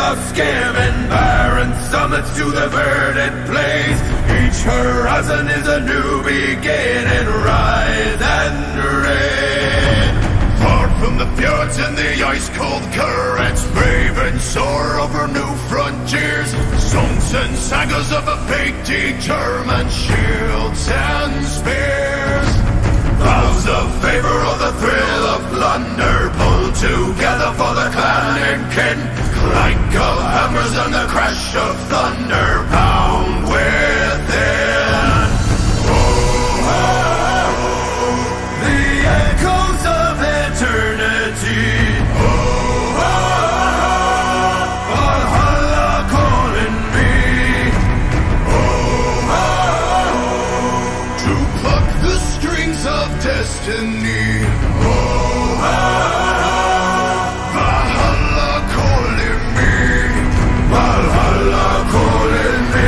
of skimming barren summits to the verdant plains. Each horizon is a new beginning, rise and reign. Far from the fjords and the ice-cold currents, brave and soar over new frontiers. Songs and sagas of a fate determined, shields and spears. Vows of favor or the thrill of plunder, pull together for the clan and kin. Clank of hammers and the crash of thunder pound within. Oh, the echoes of eternity. Oh, Valhalla calling me. Oh, to pluck the strings of destiny. Oh, Valhalla calling me. Valhalla calling me.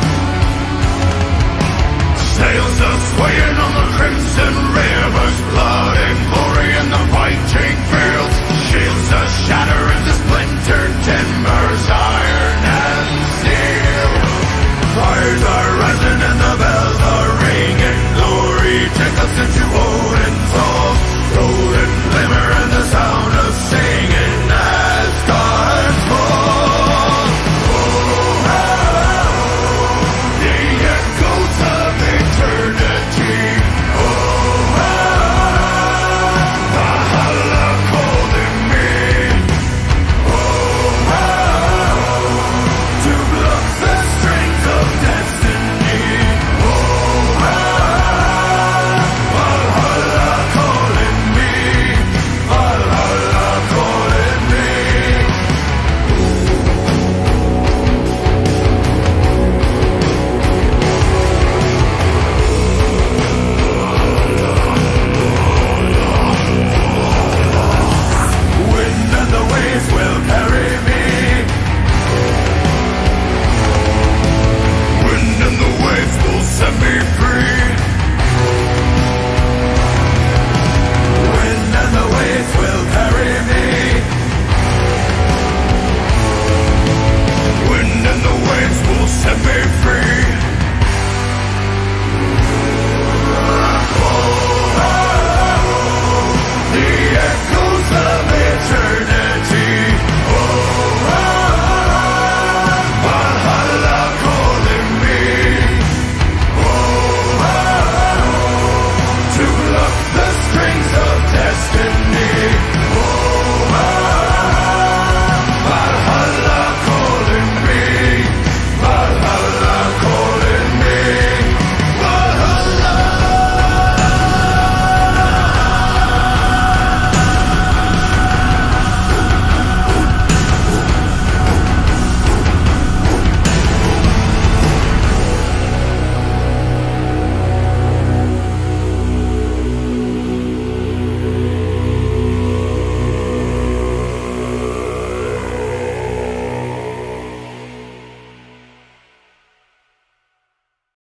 Sails are swaying on the crimson rivers.